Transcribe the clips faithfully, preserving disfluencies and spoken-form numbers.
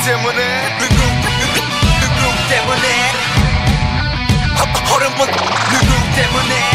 때문에 누구 누구 누구 때문에 호르몬 누구 때문에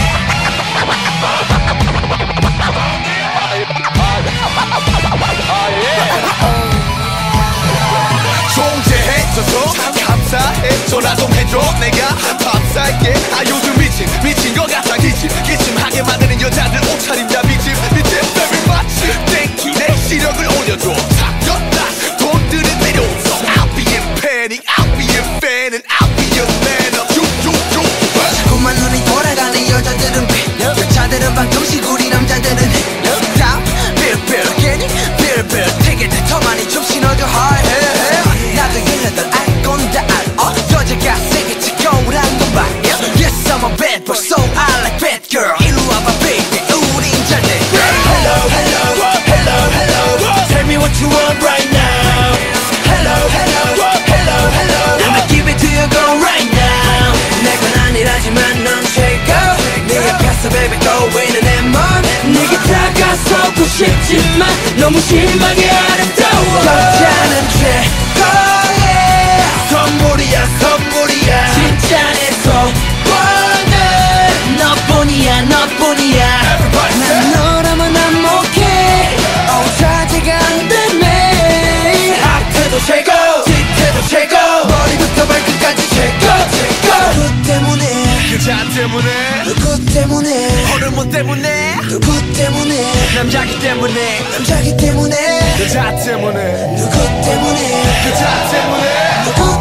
존재해줘서 참 감사해. 전화 좀 해줘. 내가 밥 살게. 아 요즘 미친 미친 것 같아. 기침 기침하게 만드는 여자들 옷차림 다 미침 미침 baby 마치 땡기 내 시력을 올려줘. 사겼다 돈들은 내려오서 I'll be in panic I'll be in fan and I'll be your man up 쭉쭉쭉 자꾸만 눈이 돌아가는 여자들은 배 여자들은 방정식구리 남자들은 해 다 빌빌 괜히 빌빌 되게 더 많이 좀 신어줘 하해. 나도 얘네들 알 건 다 알어. 여자가 세게 치켜오란 건 봐. Yes I'm a bad boy so I like bad girl. 이리 와봐 baby 우린 잘돼. Hello hello hello hello Tell me what you want right now. Hello hello hello hello I'ma give it to you girl right now. 내건 아니라지만 넌 최고. 네 앞에서 baby 떠오르는 내 맘. 네게 다가서고 싶지만 너무 심하게 아름다워. 여자는 최고야. 선물이야 선물이야 진짜 내 소원은 너뿐이야 너뿐이야. 난 너라면 난목해. 어 자제가 안 되네. 앞에도 최고 뒤에도 최고 머리부터 발끝까지 최고 최고. 누구 때문에 여자 때문에 누구 때문에 호르몬 때문에 누구 때문에 남자기 때문에 남자기 때문에 여자 때문에 누구 때문에 여자 때문에 누구